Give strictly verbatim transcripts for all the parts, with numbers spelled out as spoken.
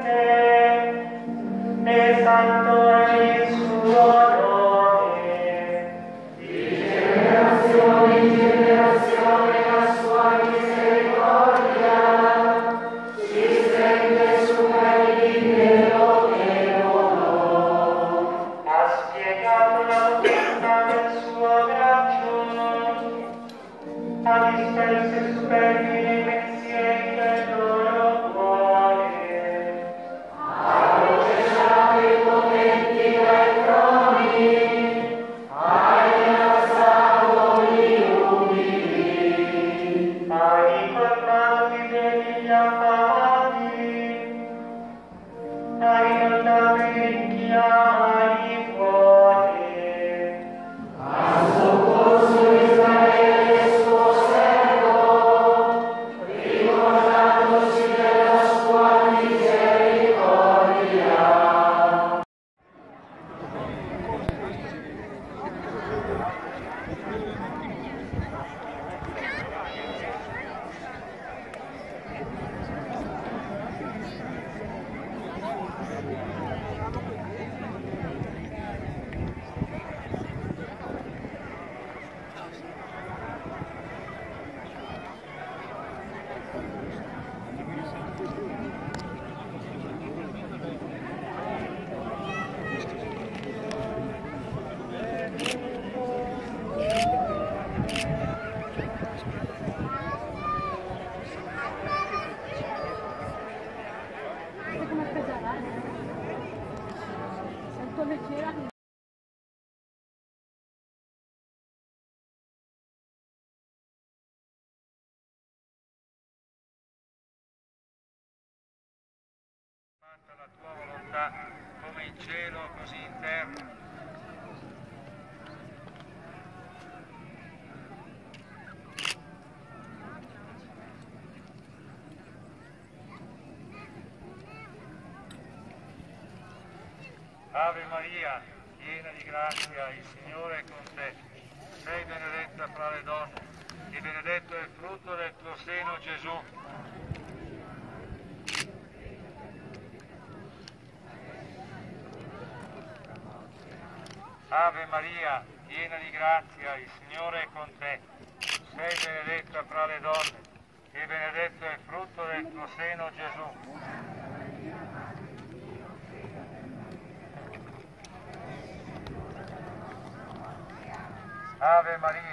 La tua volontà come in cielo così in terra. Ave Maria, piena di grazia, il Signore è con te. Sei benedetta fra le donne e benedetto è il frutto del tuo seno, Gesù. Ave Maria, piena di grazia, il Signore è con te. Sei benedetta fra le donne e benedetto è il frutto del tuo seno, Gesù. Ave Maria.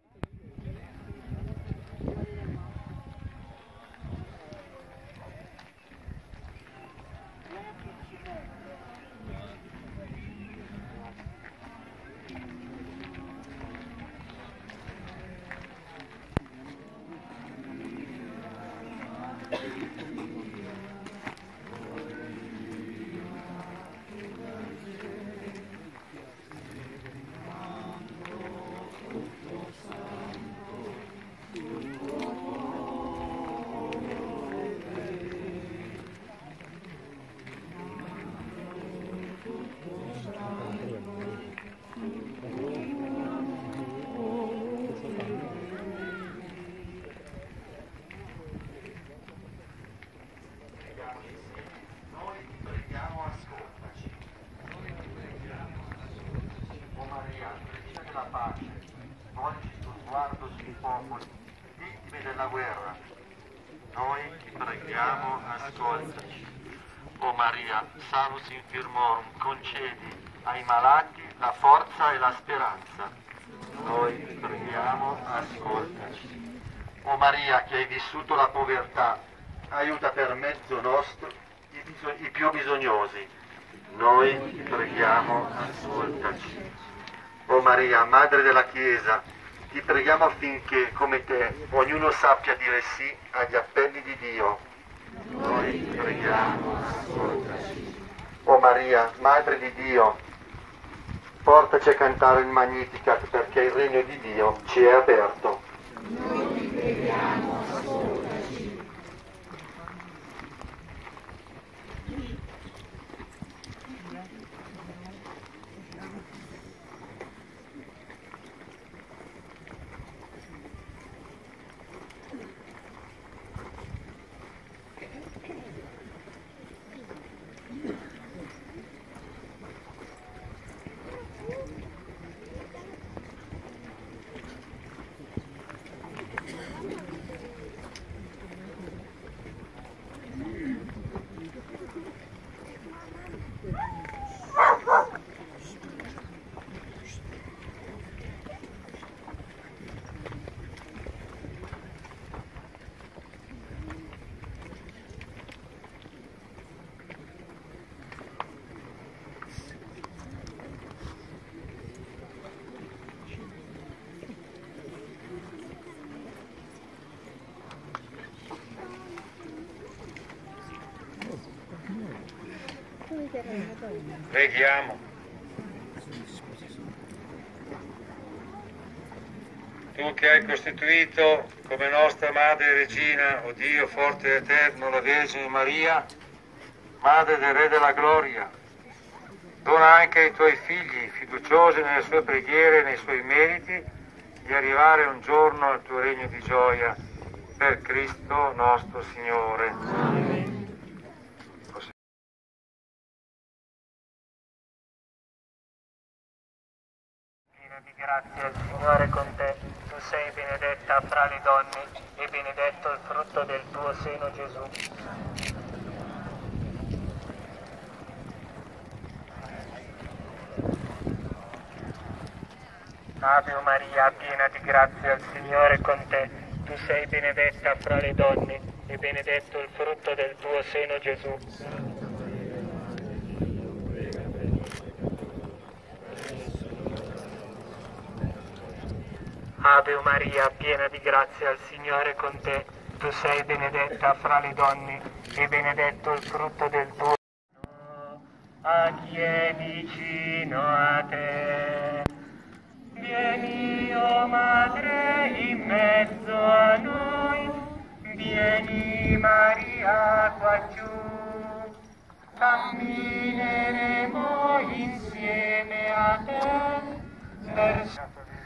Guerra. Noi ti preghiamo, ascoltaci. O Maria, salus infirmorum, concedi ai malati la forza e la speranza. Noi ti preghiamo, ascoltaci. O Maria, che hai vissuto la povertà, aiuta per mezzo nostro i, biso- i più bisognosi. Noi ti preghiamo, ascoltaci. O Maria, Madre della Chiesa, ti preghiamo affinché, come te, ognuno sappia dire sì agli appelli di Dio. Noi ti preghiamo, ascoltaci. O Maria, Madre di Dio, portaci a cantare il Magnificat perché il regno di Dio ci è aperto. Noi ti preghiamo, ascoltaci. Preghiamo. Tu che hai costituito come nostra Madre e Regina, o Dio forte ed eterno, la Vergine Maria, Madre del Re della Gloria, dona anche ai Tuoi figli, fiduciosi nelle Sue preghiere e nei Suoi meriti, di arrivare un giorno al Tuo regno di gioia, per Cristo nostro Signore. Amen. Di grazia, il Signore è con te, tu sei benedetta fra le donne e benedetto il frutto del tuo seno, Gesù. Ave Maria, piena di grazia, il Signore è con te, tu sei benedetta fra le donne e benedetto il frutto del tuo seno, Gesù. Ave Maria, piena di grazia, il Signore è con te, tu sei benedetta fra le donne e benedetto il frutto del tuo seno. A chi è vicino a te, vieni, o Madre, in mezzo a noi, vieni Maria qua giù, cammineremo insieme a te verso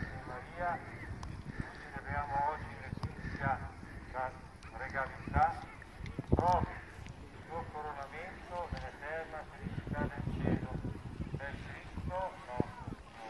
Oggi letizia la regalità, trovi il tuo coronamento nell'eterna felicità del cielo, per Cristo nostro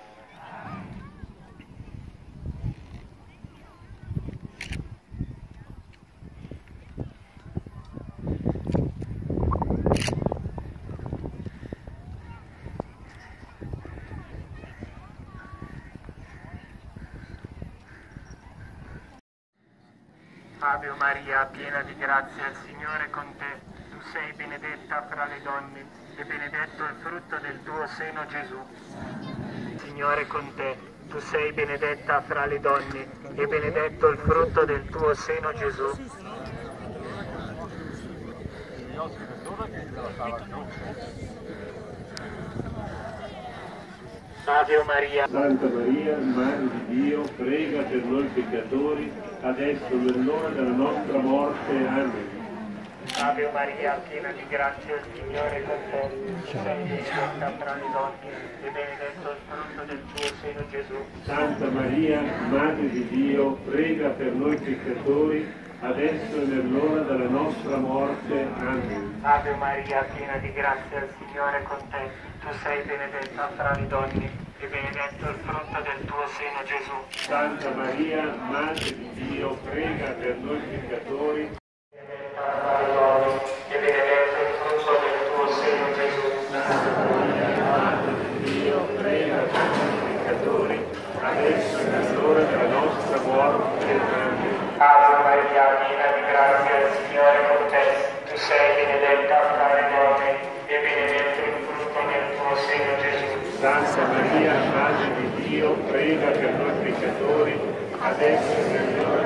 Ave Maria, piena di grazia, il Signore è con te, tu sei benedetta fra le donne e benedetto il frutto del tuo seno, Gesù. Signore è con te, tu sei benedetta fra le donne e benedetto il frutto del tuo seno, Gesù. Ave Maria. Santa Maria, Madre di Dio, prega per noi peccatori, adesso e nell'ora della nostra morte. Amen. Ave Maria, piena di grazia, il Signore è con te, tu sei benedetta fra le donne e benedetto il frutto del tuo seno, Gesù. Santa Maria, Madre di Dio, prega per noi peccatori, adesso e nell'ora della nostra morte. Amen. Ave Maria, piena di grazia, il Signore è con te, tu sei benedetta fra le donne e benedetto il frutto del tuo seno, Gesù. Santa Maria, Madre di Dio, prega per noi peccatori, benedetta fra le donne e benedetto il frutto del tuo seno, Gesù. Santa Maria, Madre di Dio, prega per noi peccatori, adesso e nell'ora della nostra morte. Amen. Ave Maria, piena di grazia, il Signore è con te, tu sei benedetta fra le donne e benedetto il frutto del tuo seno, Gesù. Santa Maria, Madre di Dio, prega per noi peccatori, adesso e nell'ora